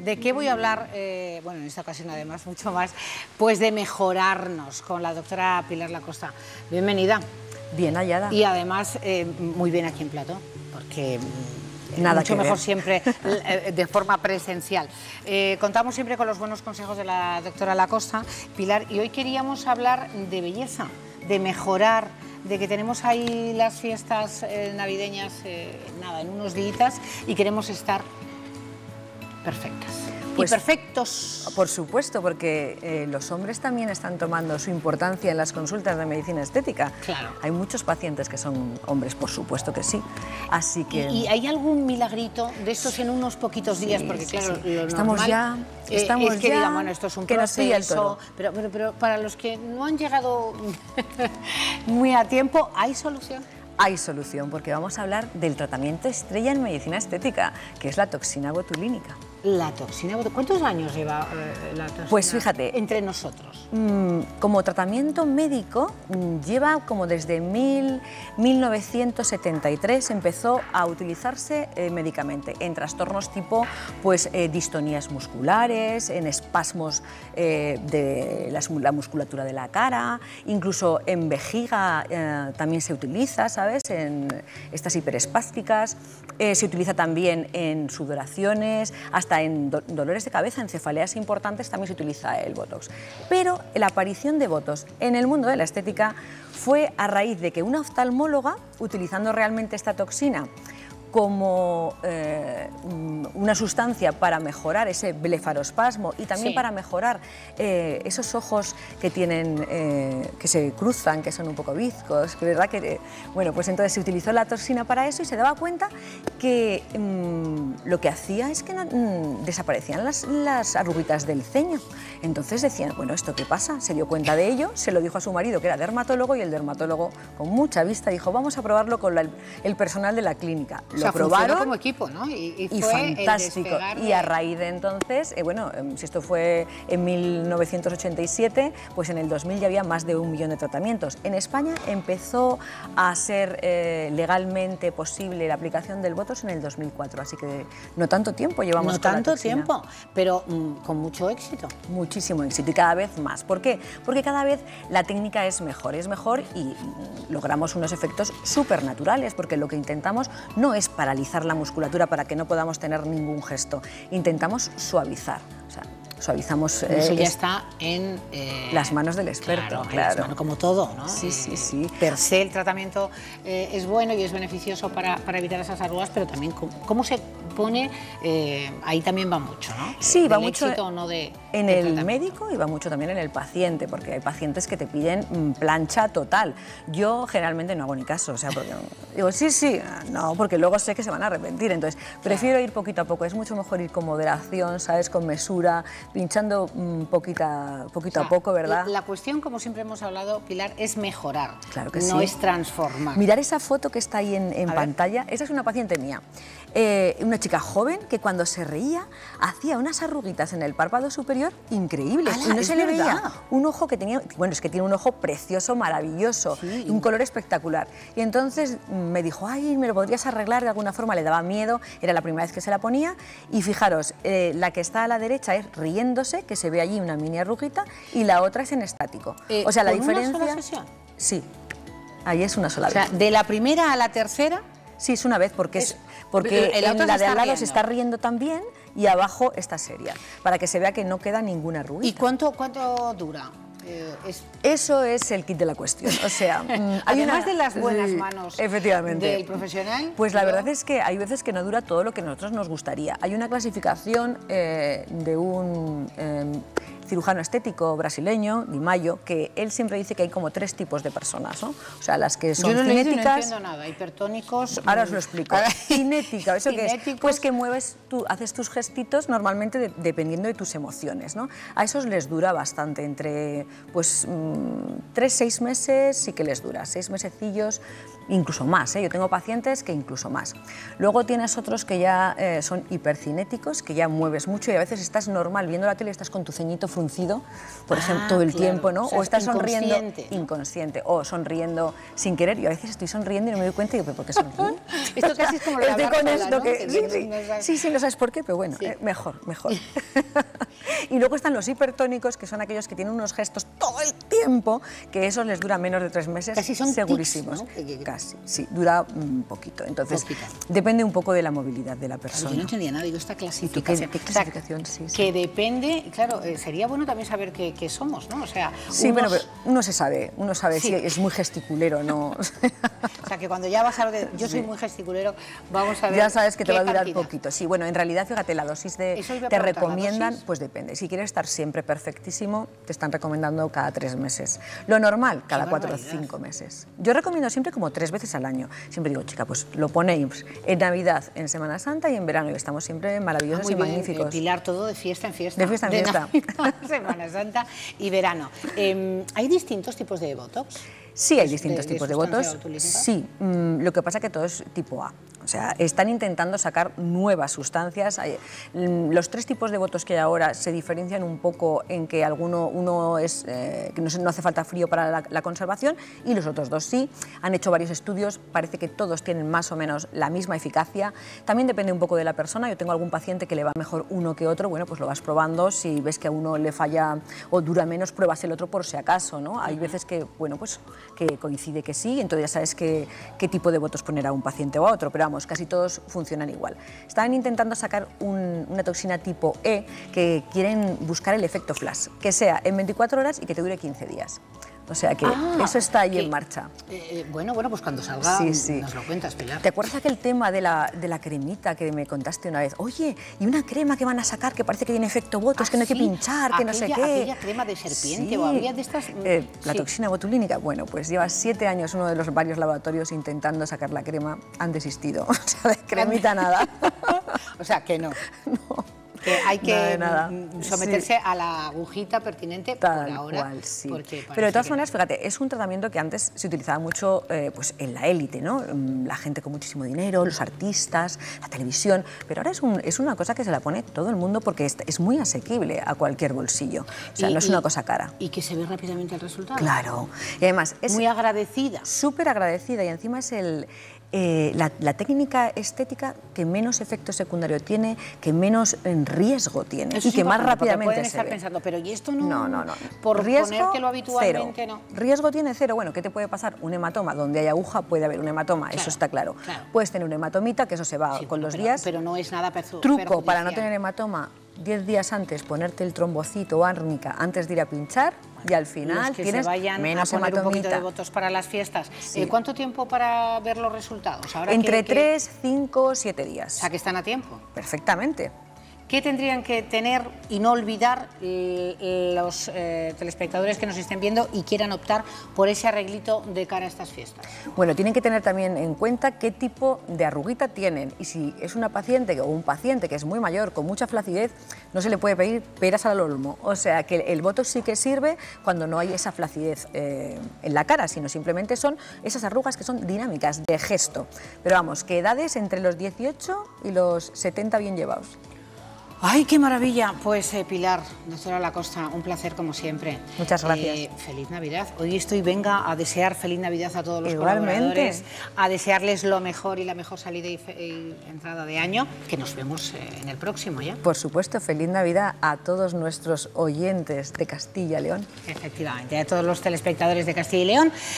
¿De qué voy a hablar? Bueno, en esta ocasión además mucho más, pues de mejorarnos con la doctora Pilar Lacosta. Bienvenida. Bien hallada. Y además muy bien aquí en plató, porque nada mucho que mejor ver. Siempre de forma presencial. Contamos siempre con los buenos consejos de la doctora Lacosta, Pilar, y hoy queríamos hablar de belleza, de mejorar, de que tenemos ahí las fiestas navideñas, nada, en unos días, y queremos estar perfectas. Pues, y perfectos. Por supuesto, porque los hombres también están tomando su importancia en las consultas de medicina estética. Claro. Hay muchos pacientes que son hombres, por supuesto que sí. Así que... ¿Y hay algún milagrito de estos en unos poquitos días? Porque claro, sí. Lo Estamos normal ya... es que digan, bueno, esto es un proceso, pero para los que no han llegado muy a tiempo, ¿hay solución? Hay solución, porque vamos a hablar del tratamiento estrella en medicina estética, que es la toxina botulínica. La toxina botulínica. ¿Cuántos años lleva la toxina? Pues fíjate, entre nosotros. Como tratamiento médico lleva como desde 1973 empezó a utilizarse médicamente en trastornos tipo pues distonías musculares, en espasmos de la musculatura de la cara, incluso en vejiga también se utiliza, ¿sabes? En estas hiperespásticas, se utiliza también en sudoraciones, hasta en dolores de cabeza, en cefaleas importantes también se utiliza el Botox. Pero la aparición de Botox en el mundo de la estética fue a raíz de que una oftalmóloga, utilizando realmente esta toxina como una sustancia para mejorar ese blefarospasmo y también para mejorar esos ojos que tienen, que se cruzan, que son un poco bizcos, que verdad que, bueno, pues entonces se utilizó la toxina para eso y se daba cuenta que lo que hacía es que desaparecían las arruguitas del ceño. Entonces decían, bueno, ¿esto qué pasa? Se dio cuenta de ello, se lo dijo a su marido, que era dermatólogo, y el dermatólogo, con mucha vista, dijo, vamos a probarlo con el personal de la clínica. O sea, probaron como equipo, ¿no? Y fue fantástico. Y a raíz de entonces, bueno, si esto fue en 1987, pues en el 2000 ya había más de 1 millón de tratamientos. En España empezó a ser legalmente posible la aplicación del Botox en el 2004, así que no tanto tiempo llevamos con la toxina. No tanto tiempo, pero con mucho éxito. Muchísimo éxito y cada vez más. ¿Por qué? Porque cada vez la técnica es mejor y logramos unos efectos súper naturales, porque lo que intentamos no es paralizar la musculatura para que no podamos tener ningún gesto, intentamos suavizar, o sea, suavizamos... Eso ya está en... las manos del experto, claro. Como todo, ¿no? Sí, sí, sí. Per se el tratamiento es bueno y es beneficioso para evitar esas arrugas, pero también cómo se pone, ahí también va mucho, ¿no? Sí, va del mucho éxito o no en el médico y va mucho también en el paciente, porque hay pacientes que te piden plancha total. Yo generalmente no hago ni caso, o sea, porque digo, sí, no, porque luego sé que se van a arrepentir, entonces prefiero ir poquito a poco, es mucho mejor ir con moderación, ¿sabes?, con mesura, pinchando poquito a poco, ¿verdad? La cuestión, como siempre hemos hablado, Pilar, es mejorar, claro que no es transformar. Mirar esa foto que está ahí en pantalla, esa es una paciente mía, una chica joven que cuando se reía hacía unas arruguitas en el párpado superior increíbles. ¡Hala! Y no se le veía un ojo que tenía, bueno, es que tiene un ojo precioso, maravilloso, y un color espectacular. Y entonces me dijo, ay, ¿me lo podrías arreglar de alguna forma? Le daba miedo, era la primera vez que se la ponía, y fijaros, la que está a la derecha es riéndose, que se ve allí una mini arruguita, y la otra es en estático. O sea, la diferencia... ¿Una sola sesión? Sí, ahí es una sola vez. O sea, de la primera a la tercera... Sí, es una vez, porque la de al lado se está riendo también y abajo está seria, para que se vea que no queda ninguna arruguita. ¿Y cuánto dura? Eso es el kit de la cuestión, o sea... Además de las buenas manos efectivamente, del profesional... Pues la verdad es que hay veces que no dura todo lo que a nosotros nos gustaría. Hay una clasificación de un... cirujano estético brasileño, Di Maio, que él siempre dice que hay como 3 tipos de personas, ¿no? O sea, las que son cinéticas... Yo no entiendo nada, hipertónicos... Ahora os lo explico. Cinética, ¿eso qué es? Pues que mueves, haces tus gestitos normalmente dependiendo de tus emociones, ¿no? A esos les dura bastante, entre pues 3-6 meses sí que les dura, 6 mesecillos, incluso más, ¿eh? Yo tengo pacientes que incluso más. Luego tienes otros que ya son hipercinéticos, que ya mueves mucho y a veces estás normal viendo la tele y estás con tu ceñito fruncido fruncido, por ejemplo, todo el tiempo, ¿no? O sea, estás sonriendo inconsciente, o sonriendo sin querer. Yo a veces estoy sonriendo y no me doy cuenta y digo, ¿pero por qué sonrío? Esto casi es como lo de estoy con esto, ¿no? Sí, no sabes por qué, pero bueno, mejor. Y luego están los hipertónicos, que son aquellos que tienen unos gestos todo el tiempo, que esos les dura menos de 3 meses, casi son segurísimos. Tics, ¿no? Casi, sí, dura un poquito. Entonces, depende un poco de la movilidad de la persona. Claro, yo no entendía nada, digo, esta clasificación. ¿Qué clasificación? Sí. Que depende, claro, sería bueno también saber qué somos, ¿no? O sea, sí, bueno, pero uno sabe si es muy gesticulero o no. O sea, que cuando ya vas a ver, yo soy muy gesticulero, vamos a ver. Ya sabes que te va a durar poquito. Sí, bueno, en realidad, fíjate, la dosis te recomiendan, pues depende. Si quieres estar siempre perfectísimo, te están recomendando cada 3 meses. Lo normal, cada 4 o 5 meses. Yo recomiendo siempre como 3 veces al año. Siempre digo, chica, pues lo ponéis en Navidad, en Semana Santa y en verano, y estamos siempre maravillosos y magníficos. Pilar, todo de fiesta en fiesta. De fiesta en fiesta. Navidad, Semana Santa y verano. ¿Hay distintos tipos de Botox? Sí, hay distintos tipos de Botox. Sí, lo que pasa es que todo es tipo A. O sea, están intentando sacar nuevas sustancias. Los 3 tipos de Botox que hay ahora se diferencian un poco en que uno es que no hace falta frío para la conservación y los otros 2 sí. Han hecho varios estudios, parece que todos tienen más o menos la misma eficacia. También depende un poco de la persona. Yo tengo algún paciente que le va mejor uno que otro. Bueno, pues lo vas probando. Si ves que a uno le falla o dura menos, pruebas el otro por si acaso, ¿no? Hay veces que, bueno, pues que coincide que sí, entonces ya sabes qué tipo de Botox poner a un paciente o a otro, pero vamos, casi todos funcionan igual. Están intentando sacar una toxina tipo E que quieren buscar el efecto flash, que sea en 24 horas y que te dure 15 días. O sea que eso está ahí en marcha. Bueno, pues cuando salga nos lo cuentas, Pilar. ¿Te acuerdas aquel tema de la cremita que me contaste una vez? Oye, y una crema que van a sacar que parece que tiene efecto Botox, que no hay que pinchar, que no sé qué. Aquella crema de serpiente o había de estas... La toxina botulínica. Bueno, pues lleva 7 años uno de los varios laboratorios intentando sacar la crema, han desistido. O sea, de cremita nada. O sea, que no. No. Que hay que someterse a la agujita pertinente tal por ahora. Cual, sí. Pero de todas maneras, fíjate, es un tratamiento que antes se utilizaba mucho pues en la élite, ¿no? La gente con muchísimo dinero, los artistas, la televisión, pero ahora es una cosa que se la pone todo el mundo porque es muy asequible a cualquier bolsillo. O sea, no es una cosa cara. Y que se ve rápidamente el resultado. Claro. Y además es muy agradecida. Súper agradecida y encima es la técnica estética que menos efecto secundario tiene, que menos riesgo tiene y que más rápidamente pueden se estar ve. Pensando, pero ¿y esto no? No. Por riesgo, ponértelo habitualmente, cero. No. Riesgo tiene 0. Bueno, ¿qué te puede pasar? Un hematoma. Donde hay aguja puede haber un hematoma, eso está claro. Puedes tener un hematomita, que eso se va con los días. Pero no es nada Truco para no tener hematoma: 10 días antes ponerte el trombocito o árnica antes de ir a pinchar y al final tienes menos hematomita. Un poquito de hematomita. Botox para las fiestas. Sí. ¿Cuánto tiempo para ver los resultados? Ahora Entre 3, 5, 7 días. O sea, que están a tiempo. Perfectamente. ¿Qué tendrían que tener y no olvidar los telespectadores que nos estén viendo y quieran optar por ese arreglito de cara a estas fiestas? Bueno, tienen que tener también en cuenta qué tipo de arruguita tienen y si es una paciente o un paciente que es muy mayor, con mucha flacidez, no se le puede pedir peras al olmo. O sea, que el Botox sí que sirve cuando no hay esa flacidez en la cara, sino simplemente son esas arrugas que son dinámicas, de gesto. Pero vamos, que edades entre los 18 y los 70 bien llevados. ¡Ay, qué maravilla! Pues Pilar, doctora Lacosta, un placer como siempre. Muchas gracias. Feliz Navidad. Hoy venga a desear feliz Navidad a todos los colaboradores, a desearles lo mejor y la mejor salida y entrada de año, que nos vemos en el próximo ya. Por supuesto, feliz Navidad a todos nuestros oyentes de Castilla y León. Efectivamente, a todos los telespectadores de Castilla y León.